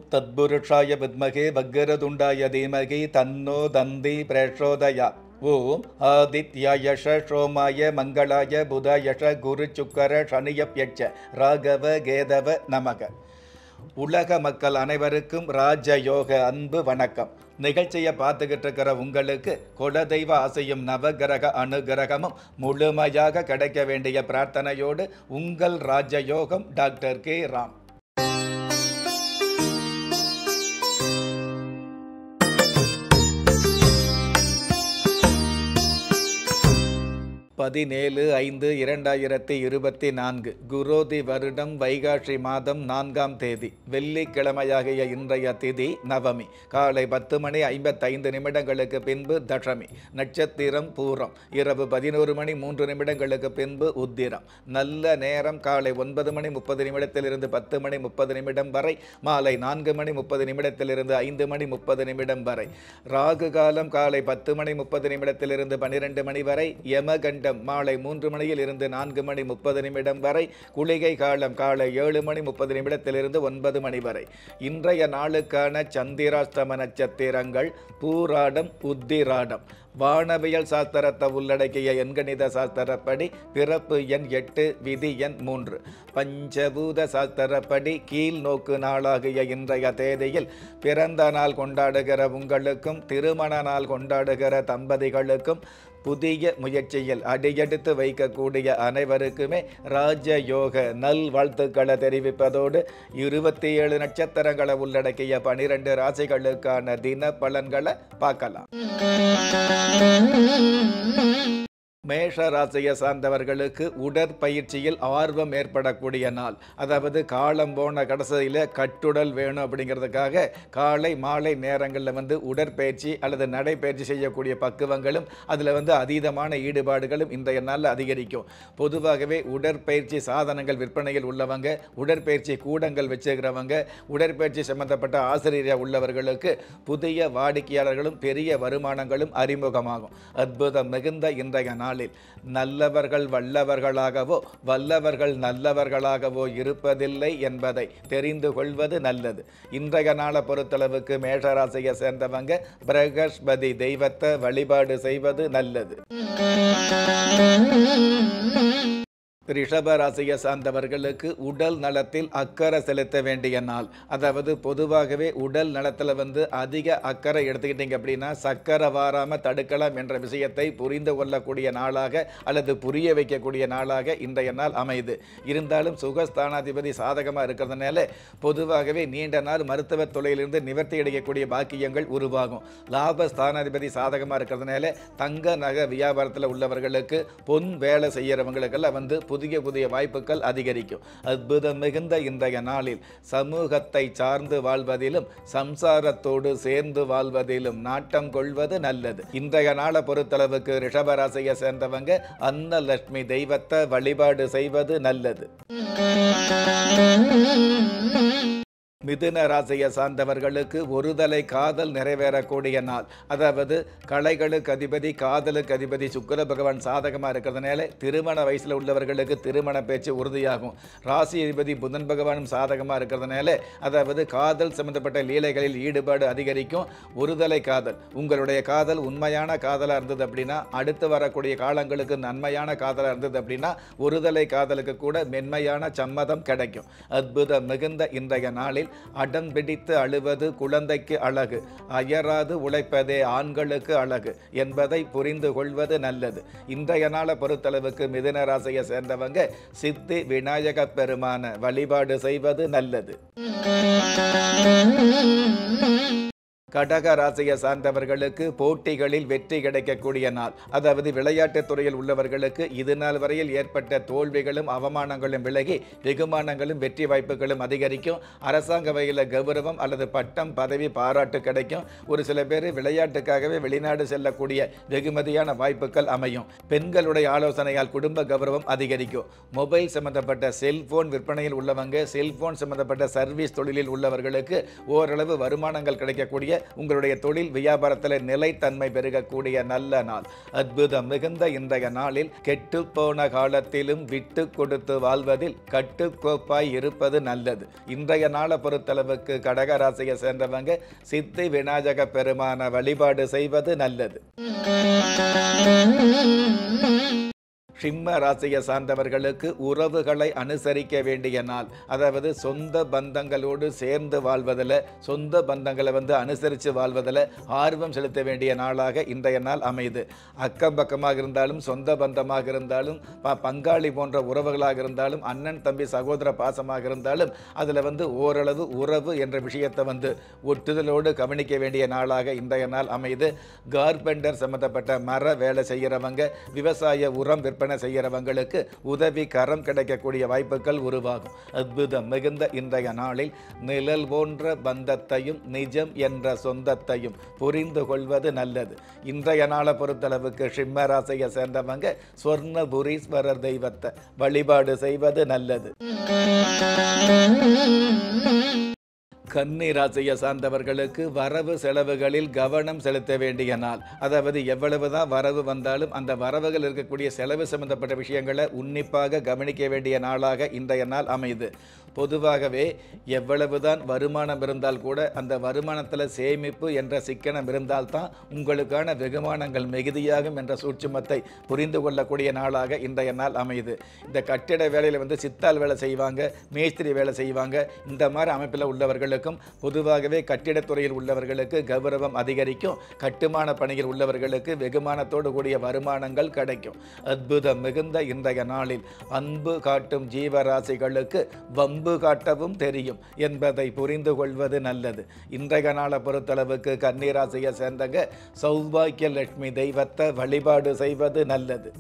தத்புருஷாய வித்மகே வக்கரதுண்டாய தீமகி தன்னோ தந்தி பிரச்சோதயா. ஓம் ஆதித்யாயஷ சோமாய மங்களாய புதாயஷ குரு சுக்கர சனியப்யட்ச ராகவ கேதவ நமக. உலக மக்கள் அனைவருக்கும் ராஜயோக அன்பு வணக்கம். நிகழ்ச்சியை பார்த்துக்கிட்டு இருக்கிற உங்களுக்கு குலதெய்வ ஆசையும் நவகிரக அனுகிரகமும் முழுமையாக கிடைக்க வேண்டிய பிரார்த்தனையோடு உங்கள் ராஜயோகம் டாக்டர் கே ராம். பதினேழு 5/2024 குரோதி வருடம் வைகாசி மாதம் 4ஆம் தேதி வெள்ளிக்கிழமையாகிய இன்றைய திதி நவமி. காலை 10:55 பின்பு தசமி. நட்சத்திரம் பூரம். இரவு 11:03 பின்பு உத்திரம். நல்ல நேரம் காலை 9:30 10:30 வரை, மாலை 4:30 5:30 வரை. ராகு காலம் காலை 10:30 12 வரை. யமகண்ட மாலை 3 4:30 வரை. குளிகை காலம் காலை 7:30 9 வரை. இன்றைய நாளுக்கான சந்திராஷ்டம நட்சத்திரங்கள் பூராடம் உத்திராடம். வானவியல் சாஸ்திரத்தை உள்ளடக்கிய எண்கணித சாஸ்திரப்படி பிறப்பு எண் 8, விதி எண் 3. பஞ்சபூத சாஸ்திரப்படி கீழ் நோக்கு நாளாகிய இன்றைய தேதியில் பிறந்த நாள் கொண்டாடுகிற உங்களுக்கும் திருமண நாள் கொண்டாடுகிற தம்பதிகளுக்கும் புதிய முயற்சியில் அடியெடுத்து வைக்கக்கூடிய அனைவருக்குமே ராஜயோக நல் வாழ்த்துக்களை தெரிவிப்பதோடு 27 நட்சத்திரங்களை உள்ளடக்கிய 12 ராசிகளுக்கான தின பலன்களை பார்க்கலாம். மேஷ ராசியை சார்ந்தவர்களுக்கு உடற்பயிற்சியில் ஆர்வம் ஏற்படக்கூடிய நாள். அதாவது காலம் போன கடைசியில் கட்டுடல் வேணும் அப்படிங்கிறதுக்காக காலை மாலை நேரங்களில் உடற்பயிற்சி அல்லது நடைப்பயிற்சி செய்யக்கூடிய பக்குவங்களும் அதில் அதீதமான ஈடுபாடுகளும் இன்றைய நாளில் அதிகரிக்கும். பொதுவாகவே உடற்பயிற்சி சாதனங்கள் விற்பனையில் உள்ளவங்க, உடற்பயிற்சி கூடங்கள் வச்சுக்கிறவங்க, உடற்பயிற்சி சம்பந்தப்பட்ட ஆசிரியர் உள்ளவர்களுக்கு புதிய வாடிக்கையாளர்களும் பெரிய வருமானங்களும் அறிமுகமாகும். அற்புதம் மிகுந்த இன்றைய நாளில் நல்லவர்கள் வல்லவர்களாகவோ வல்லவர்கள் நல்லவர்களாகவோ இருப்பதில்லை என்பதை தெரிந்து கொள்வது நல்லது. இன்றைய நாளை பொறுத்தளவுக்கு மேஷராசியை சேர்ந்தவங்க பிரகஸ்பதி தெய்வத்தை வழிபாடு செய்வது நல்லது. ரிஷப ராசியை சார்ந்தவர்களுக்கு உடல் நலத்தில் அக்கறை செலுத்த வேண்டிய நாள். அதாவது பொதுவாகவே உடல் நலத்தில் அதிக அக்கறை எடுத்துக்கிட்டீங்க அப்படின்னா சக்கரை வாராமல் தடுக்கலாம் என்ற விஷயத்தை புரிந்து கொள்ளக்கூடிய நாளாக அல்லது புரிய வைக்கக்கூடிய நாளாக இன்றைய நாள் அமைது. இருந்தாலும் சுகஸ்தானாதிபதி சாதகமாக இருக்கிறதுனால பொதுவாகவே நீண்ட நாள் மருத்துவ தொழிலிருந்து நிவர்த்தி அடையக்கூடிய பாக்கியங்கள் உருவாகும். லாபஸ்தானாதிபதி சாதகமாக இருக்கிறதுனால தங்க நகை வியாபாரத்தில் உள்ளவர்களுக்கு பொன் வேலை செய்கிறவங்களுக்கெல்லாம் புதிய வாய்ப்புகள் அதிகரிக்கும். அற்புதம் மிகுந்த இன்றைய நாளில் சமூகத்தை சார்ந்து வாழ்வதிலும் சம்சாரத்தோடு சேர்ந்து வாழ்வதிலும் நாட்டம் கொள்வது நல்லது. இன்றைய நாளை பொறுத்தளவுக்கு ரிஷபராசியை சேர்ந்தவங்க அன்னலட்சுமி தெய்வத்தை வழிபாடு செய்வது நல்லது. மிதுன ராசியை சார்ந்தவர்களுக்கு ஒருதலை காதல் நிறைவேறக்கூடிய நாள். அதாவது கலைகளுக்கு அதிபதி காதலுக்கு அதிபதி சுக்கிர பகவான் சாதகமாக இருக்கிறதுனால திருமண வயசில் உள்ளவர்களுக்கு திருமண பேச்சு உறுதியாகும். ராசி அதிபதி புதன் பகவானும் சாதகமாக இருக்கிறதுனால அதாவது காதல் சம்பந்தப்பட்ட லீலைகளில் ஈடுபாடு அதிகரிக்கும். ஒருதலை காதல், உங்களுடைய காதல் உண்மையான காதலாக இருந்தது அப்படின்னா, அடுத்து வரக்கூடிய காலங்களுக்கு நன்மையான காதலாக இருந்தது அப்படின்னா ஒருதலை காதலுக்கு கூட மென்மையான சம்மதம் கிடைக்கும். அற்புதம் மிகுந்த இன்றைய நாளில் அடம் பிடித்து அழுவது குழந்தைக்கு அழகு, அயராது உழைப்பதே ஆண்களுக்கு அழகு என்பதை புரிந்து கொள்வது நல்லது. இன்றைய நாளை பொறுத்தளவுக்கு மிதுன ராசியை சேர்ந்தவங்க சித்தி விநாயக பெருமான வழிபாடு செய்வது நல்லது. கடக ராசியை சார்ந்தவர்களுக்கு போட்டிகளில் வெற்றி கிடைக்கக்கூடிய நாள். அதாவது விளையாட்டுத் துறையில் உள்ளவர்களுக்கு இது நாள் வரையில் ஏற்பட்ட தோல்விகளும் அவமானங்களும் விலகி வெகுமானங்களும் வெற்றி வாய்ப்புகளும் அதிகரிக்கும். அரசாங்க வகையில் கௌரவம் அல்லது பட்டம் பதவி பாராட்டு கிடைக்கும். ஒரு சில பேர் விளையாட்டுக்காகவே வெளிநாடு செல்லக்கூடிய வெகுமதியான வாய்ப்புகள் அமையும். பெண்களுடைய ஆலோசனையால் குடும்ப கௌரவம் அதிகரிக்கும். மொபைல் சம்பந்தப்பட்ட செல்போன் விற்பனையில் உள்ளவங்க, செல்போன் சம்பந்தப்பட்ட சர்வீஸ் தொழிலில் உள்ளவர்களுக்கு ஓரளவு வருமானங்கள் கிடைக்கக்கூடிய உங்களுடைய தொழில் வியாபாரத்தில் நிலைத்தன்மை பெருகக்கூடிய நல்ல நாள். அற்புதம் மிகுந்த இன்றைய நாளில் கெட்டுப்போன காலத்திலும் விட்டு கொடுத்து வாழ்வதில் கட்டுக்கோப்பாய் இருப்பது நல்லது. இன்றைய நாளை பொறுத்தளவுக்கு கடகராசியை சேர்ந்தவங்க சித்தி விநாயக பெருமான வழிபாடு செய்வது நல்லது. சிம்ம ராசியை சார்ந்தவர்களுக்கு உறவுகளை அனுசரிக்க வேண்டிய நாள். அதாவது சொந்த பந்தங்களோடு சேர்ந்து வாழ்வதில், சொந்த பந்தங்களை அனுசரித்து வாழ்வதில் ஆர்வம் செலுத்த வேண்டிய நாளாக இன்றைய நாள் அமையுது. அக்கம் பக்கமாக இருந்தாலும், சொந்த பந்தமாக இருந்தாலும், பங்காளி போன்ற உறவுகளாக இருந்தாலும், அண்ணன் தம்பி சகோதர பாசமாக இருந்தாலும் அதில் ஓரளவு உறவு என்ற விஷயத்தை ஒட்டுதலோடு கவனிக்க வேண்டிய நாளாக இன்றைய நாள் அமையுது. கார்பெண்டர் சம்பந்தப்பட்ட மர வேலை செய்கிறவங்க, விவசாய உரம் விற்பனை செய்கிறவங்களுக்கு உதவி கரம் கிடைக்கக்கூடிய வாய்ப்புகள் உருவாகும். அற்புதம் மிகுந்த இன்றைய நாளில் நிழல் போன்ற பந்தத்தையும் நிஜம் என்ற சொந்தத்தையும் புரிந்து கொள்வது நல்லது. இன்றைய நாளை பொறுத்தளவுக்கு சிம்ம ராசியை சேர்ந்தவங்க ஸ்வர்ணபுரீஸ்வரர் தெய்வத்தை வழிபாடு செய்வது நல்லது. கன்னி ராசியை சார்ந்தவர்களுக்கு வரவு செலவுகளில் கவனம் செலுத்த வேண்டிய நாள். அதாவது எவ்வளவுதான் வரவு வந்தாலும் அந்த வரவுகள் இருக்கக்கூடிய செலவு சம்பந்தப்பட்ட விஷயங்களை உன்னிப்பாக கவனிக்க வேண்டிய நாளாக இன்றைய நாள் அமையுது. பொதுவாகவே எவ்வளவுதான் வருமானம் இருந்தால் கூட அந்த வருமானத்தில் சேமிப்பு என்ற சிக்கனம் இருந்தால்தான் உங்களுக்கான வெகுமானங்கள் மிகுதியாகும் என்ற சூட்சுமத்தை புரிந்து கொள்ளக்கூடிய நாளாக இன்றைய நாள் அமையுது. இந்த கட்டிட வேலையில் சித்தால் வேலை செய்வாங்க, மேஸ்திரி வேலை செய்வாங்க, இந்த மாதிரி அமைப்பில் உள்ளவர்களுக்கும் பொதுவாகவே கட்டிடத்துறையில் உள்ளவர்களுக்கு கௌரவம் அதிகரிக்கும். கட்டுமான பணியில் உள்ளவர்களுக்கு வெகுமானத்தோடு கூடிய வருமானங்கள் கிடைக்கும். அற்புதம் மிகுந்த இன்றைய நாளில் அன்பு காட்டும் ஜீவராசிகளுக்கு வம்பு காட்டவும் தெரியும் என்பதை புரிந்து கொள்வது நல்லது. இன்றைய நாளை பொறுத்தளவுக்கு கன்னிராசியை சேர்ந்தங்க சௌபாக்கிய லட்சுமி தெய்வத்தை வழிபாடு செய்வது நல்லது.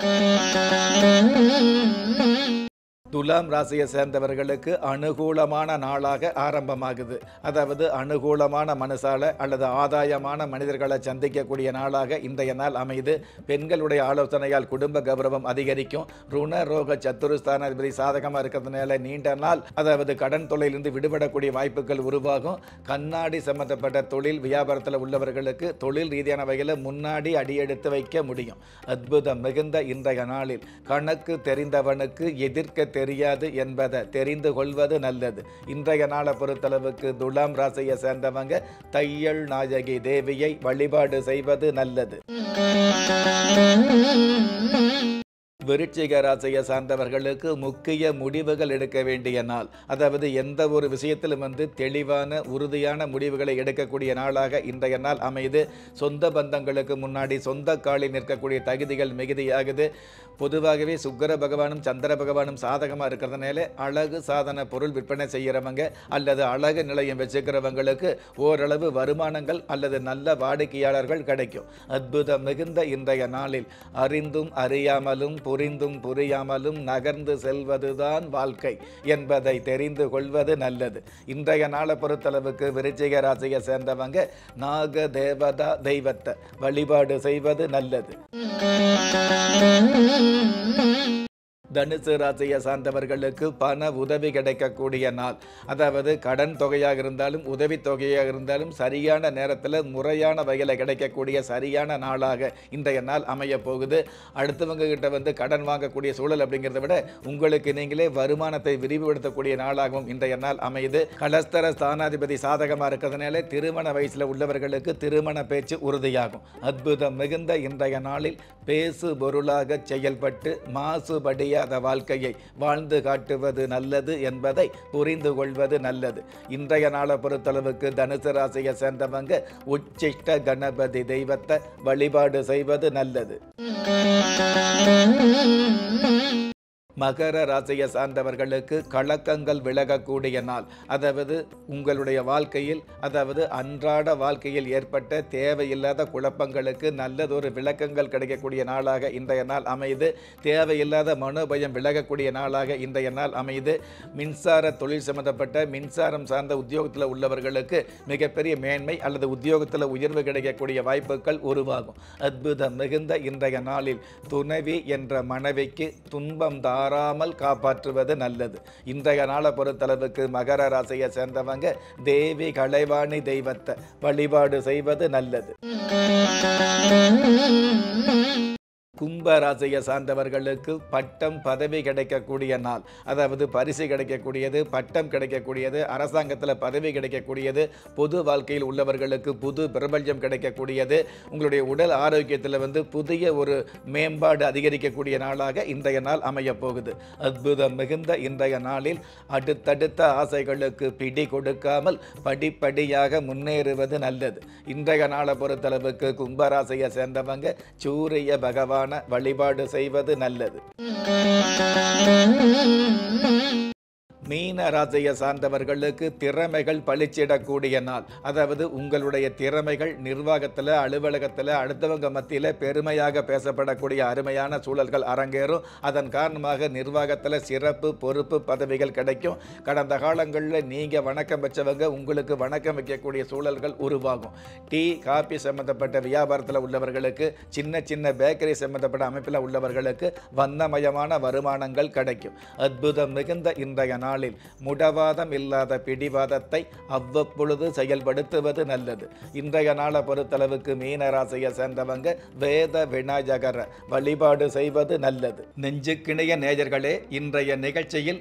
துலாம் ராசியை சேர்ந்தவர்களுக்கு அனுகூலமான நாளாக ஆரம்பமாகுது. அதாவது அனுகூலமான மனசால அல்லது ஆதாயமான மனிதர்களை சந்திக்கக்கூடிய நாளாக இன்றைய நாள் அமையுது. பெண்களுடைய ஆலோசனையால் குடும்ப கௌரவம் அதிகரிக்கும். ருண ரோக சத்துருஸ்தானாதிபதி சாதகமாக இருக்கிறதுனால நீண்ட நாள் அதாவது கடன் தொல்லையிலிருந்து விடுபடக்கூடிய வாய்ப்புகள் உருவாகும். கண்ணாடி சம்பந்தப்பட்ட தொழில் வியாபாரத்தில் உள்ளவர்களுக்கு தொழில் ரீதியான வகையில் முன்னாடி அடியெடுத்து வைக்க முடியும். அற்புதம் மிகுந்த இன்றைய நாளில் கணக்கு தெரிந்தவனுக்கு எதிர்க்க தெரியாது என்பதை தெரிந்து கொள்வது நல்லது. இன்றைய நாளை பொறுத்தளவுக்கு துலாம் ராசியை சேர்ந்தவங்க தையல் நாயகி தேவியை வழிபாடு செய்வது நல்லது. விருச்சிக ராசியை சார்ந்தவர்களுக்கு முக்கிய முடிவுகள் எடுக்க வேண்டிய நாள். அதாவது எந்த ஒரு விஷயத்திலும் தெளிவான உறுதியான முடிவுகளை எடுக்கக்கூடிய நாளாக இன்றைய நாள் அமையுது. சொந்த பந்தங்களுக்கு முன்னாடி சொந்த காலில் நிற்கக்கூடிய தகுதிகள் மிகுதியாகுது. பொதுவாகவே சுக்கிர பகவானும் சந்திர பகவானும் சாதகமாக இருக்கிறதுனால அழகு சாதன பொருள் விற்பனை செய்கிறவங்க அல்லது அழகு நிலையம் வச்சுக்கிறவங்களுக்கு ஓரளவு வருமானங்கள் அல்லது நல்ல வாடிக்கையாளர்கள் கிடைக்கும். அற்புதம் மிகுந்த இன்றைய நாளில் அறிந்தும் அறியாமலும் புரிந்தும் புரியாமலும் நகர்ந்து செல்வதுதான் வாழ்க்கை என்பதை தெரிந்து கொள்வது நல்லது. இன்றைய நாளை பொறுத்தளவுக்கு விருச்சிக ராசியை சேர்ந்தவங்க நாக தேவதா தெய்வத்தை வழிபாடு செய்வது நல்லது. தனுசு ராசியை சார்ந்தவர்களுக்கு பண உதவி கிடைக்கக்கூடிய நாள். அதாவது கடன் தொகையாக இருந்தாலும் உதவி தொகையாக இருந்தாலும் சரியான நேரத்தில் முறையான வகையில் கிடைக்கக்கூடிய சரியான நாளாக இன்றைய நாள் அமைய போகுது. அடுத்தவங்க கிட்ட கடன் வாங்கக்கூடிய சூழல் அப்படிங்கிறத விட உங்களுக்கு நீங்களே வருமானத்தை விரிவுபடுத்தக்கூடிய நாளாகவும் இன்றைய நாள் அமையுது. கலஸ்தர ஸ்தானாதிபதி சாதகமாக இருக்கிறதுனால திருமண வயசில் உள்ளவர்களுக்கு திருமண பேச்சு உறுதியாகும். அற்புதம் மிகுந்த இன்றைய நாளில் பேசு பொருளாக செயல்பட்டு மாசுபடியாத வாழ்க்கையை வாழ்ந்து காட்டுவது நல்லது என்பதை புரிந்து கொள்வது நல்லது. இன்றைய நாளை பொறுத்தளவுக்கு தனுசு ராசியை சேர்ந்தவங்க உச்சிஷ்ட கணபதி தெய்வத்தை வழிபாடு செய்வது நல்லது. மகர ராசியை சார்ந்தவர்களுக்கு கலக்கங்கள் விலகக்கூடிய நாள். அதாவது உங்களுடைய வாழ்க்கையில் அன்றாட வாழ்க்கையில் ஏற்பட்ட தேவையில்லாத குழப்பங்களுக்கு நல்லதொரு விளக்கங்கள் கிடைக்கக்கூடிய நாளாக இன்றைய நாள் அமையுது. தேவையில்லாத மனோபயம் விலகக்கூடிய நாளாக இன்றைய நாள் அமையுது. மின்சார தொழில் சம்பந்தப்பட்ட மின்சாரம் சார்ந்த உத்தியோகத்தில் உள்ளவர்களுக்கு மிகப்பெரிய மேன்மை அல்லது உத்தியோகத்தில் உயர்வு கிடைக்கக்கூடிய வாய்ப்புகள் உருவாகும். அற்புதம் மிகுந்த இன்றைய நாளில் துணைவி என்ற மனைவிக்கு துன்பம் மாறாமல் காப்பாற்றுவது நல்லது. இன்றைய நாளை பொறுத்தளவுக்கு மகர ராசியை சேர்ந்தவங்க தேவி கலைவாணி தெய்வத்தை வழிபாடு செய்வது நல்லது. கும்ப ராசியை சார்ந்தவர்களுக்கு பட்டம் பதவி கிடைக்கக்கூடிய நாள், அதாவது பரிசு கிடைக்கக்கூடியது, பட்டம் கிடைக்கக்கூடியது, அரசாங்கத்தில் பதவி கிடைக்கக்கூடியது, பொது வாழ்க்கையில் உள்ளவர்களுக்கு புது பிரபல்யம் கிடைக்கக்கூடியது, உங்களுடைய உடல் ஆரோக்கியத்தில் புதிய ஒரு மேம்பாடு அதிகரிக்கக்கூடிய நாளாக இன்றைய நாள் அமையப் போகுது. அற்புதம் மிகுந்த இன்றைய நாளில் அடுத்தடுத்த ஆசைகளுக்கு பிடி கொடுக்காமல் படிப்படியாக முன்னேறுவது நல்லது. இன்றைய நாளை பொறுத்தளவுக்கு கும்பராசியை சேர்ந்தவங்க சூரிய பகவான் வழிபாடு செய்வது நல்லது. மீன ராசியை சார்ந்தவர்களுக்கு திறமைகள் பளிச்சிடக்கூடிய நாள், அதாவது உங்களுடைய திறமைகள் நிர்வாகத்தில், அலுவலகத்தில், அடுத்தவங்க மத்தியில் பெருமையாக பேசப்படக்கூடிய அருமையான சூழல்கள் அரங்கேறும். அதன் காரணமாக நிர்வாகத்தில் சிறப்பு பொறுப்பு பதவிகள் கிடைக்கும். கடந்த காலங்களில் நீங்கள் வணக்கம் வச்சவங்க உங்களுக்கு வணக்கம் வைக்கக்கூடிய சூழல்கள் உருவாகும். டீ காபி சம்பந்தப்பட்ட வியாபாரத்தில் உள்ளவர்களுக்கு, சின்ன சின்ன பேக்கரி சம்பந்தப்பட்ட அமைப்பில் உள்ளவர்களுக்கு வண்ணமயமான வருமானங்கள் கிடைக்கும். அற்புதம் மிகுந்த இன்றைய நாள் முடவாதம் இல்லாத பிடிவாதத்தை அவ்வப்பொழுது செயல்படுத்துவது நல்லது. இன்றைய நாளை பொறுத்தளவுக்கு மீன ராசியை சேர்ந்தவங்க வேத விநாயகரை வழிபாடு செய்வது நல்லது. நெஞ்சுக்கிணைய நேயர்களே, இன்றைய நிகழ்ச்சியில்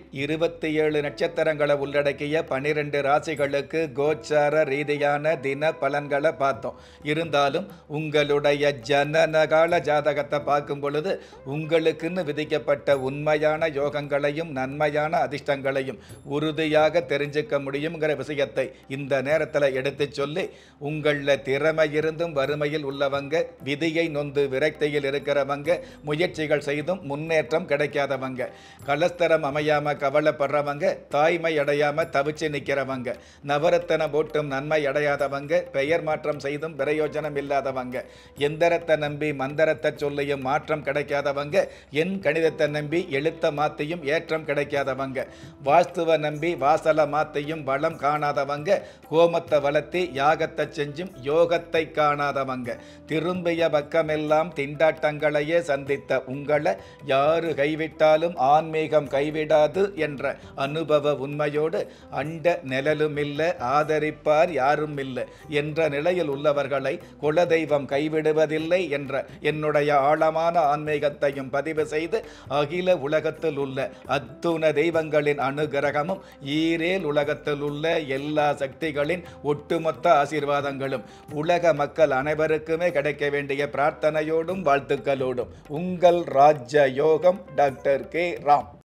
27 நட்சத்திரங்களை உள்ளடக்கிய 12 ராசிகளுக்கு கோச்சார ரீதியான தின பலன்களை பார்த்தோம். இருந்தாலும் உங்களுடைய ஜனனகால ஜாதகத்தை பார்க்கும் பொழுது உங்களுக்குன்னு விதிக்கப்பட்ட உண்மையான யோகங்களையும் நன்மையான அதிர்ஷ்டங்களையும் உறுதியாக தெரிஞ்சுக்க முடியுங்கிற விஷயத்தை இந்த நேரத்தில் எடுத்து சொல்லி, உங்கள திறமை இருந்தும் வறுமையில் உள்ளவங்க, விதியை நொந்து விரக்தியில் இருக்கிறவங்க, முயற்சிகள் செய்தும் முன்னேற்றம் கிடைக்காதவங்க, கலஸ்தரம் அமையாம கவலைப்படுறவங்க, தாய்மை அடையாம தவிச்சு நிற்கிறவங்க, நவரத்தன போட்டும் நன்மை அடையாதவங்க, பெயர் மாற்றம் செய்தும் பிரயோஜனம் இல்லாதவங்க, எந்திரத்தை நம்பி மந்திரத்தை சொல்லியும் மாற்றம் கிடைக்காதவங்க, என் கணிதத்தை நம்பி எழுத்த மாத்தியும் ஏற்றம் கிடைக்காதவங்க, வாஸ்துவ நம்பி வாசல மாத்தையும் வளம் காணாதவங்க, கோமத்தை வளர்த்தி யாகத்தை செஞ்சும் யோகத்தை காணாதவங்க, திரும்பிய பக்கமெல்லாம் திண்டாட்டங்களையே சந்தித்த உங்களை யாரு கைவிட்டாலும் ஆன்மீகம் கைவிடாது என்ற அனுபவ உண்மையோடு அண்ட நிழலும் இல்லை, ஆதரிப்பார் யாரும் இல்லை என்ற நிலையில் உள்ளவர்களை குலதெய்வம் கைவிடுவதில்லை என்ற என்னுடைய ஆழமான ஆன்மீகத்தையும் பதிவு செய்து, அகில உலகத்தில் உள்ள அத்துண தெய்வங்களின் அனுகிரகமும் ஈரேல் உலகத்தில் உள்ள எல்லா சக்திகளின் ஒட்டுமொத்த ஆசீர்வாதங்களும் உலக மக்கள் அனைவருக்குமே கிடைக்க வேண்டிய பிரார்த்தனையோடும் வாழ்த்துக்களோடும் உங்கள் ராஜ யோகம் டாக்டர் கே ராம்.